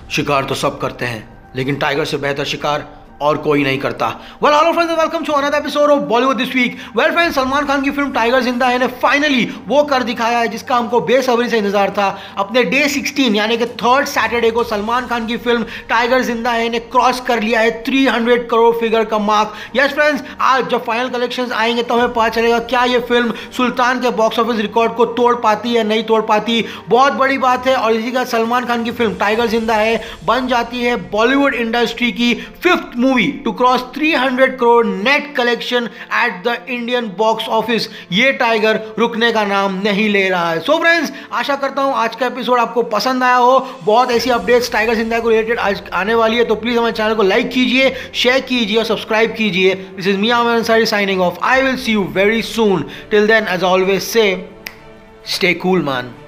शिकार तो सब करते हैं, लेकिन टाइगर से बेहतर शिकार और कोई नहीं करता। Well hello friends, welcome to another episode of Bollywood this week. Well friends, Salman Khan की फिल्म टाइगर जिंदा है ने फाइनली वो कर दिखाया है जिसका हमको बेसब्री से इंतजार था। अपने डे 16 यानी कि थर्ड सैटरडे को सलमान खान की फिल्म टाइगर जिंदा है ने क्रॉस कर लिया है 300 करोड़ फिगर का मार्क। यस फ्रेंड्स, आज जब फाइनल कलेक्शंस आएंगे तो हमें पता चलेगा क्या ये फिल्म सुल्तान के बॉक्स ऑफिस रिकॉर्ड को तोड़ पाती है नहीं तोड़ पाती। बहुत बड़ी बात है। और इसी का सलमान खान की फिल्म टाइगर जिंदा है बन जाती है बॉलीवुड इंडस्ट्री की 5th movie to cross 300 crore net collection at the Indian box office. ये टाइगर रुकने का नाम नहीं ले रहा है। सो फ्रेंड्स, आशा करता हूं आज का एपिसोड आपको पसंद आया हो। बहुत ऐसी अपडेट्स टाइगर जिंदा को रिलेटेड आज आने वाली है, तो प्लीज हमारे चैनल को लाइक कीजिए, शेयर कीजिए और सब्सक्राइब कीजिए। This is me Aamir Ansari signing off. I will see you very soon. Till then, as always say, stay cool man.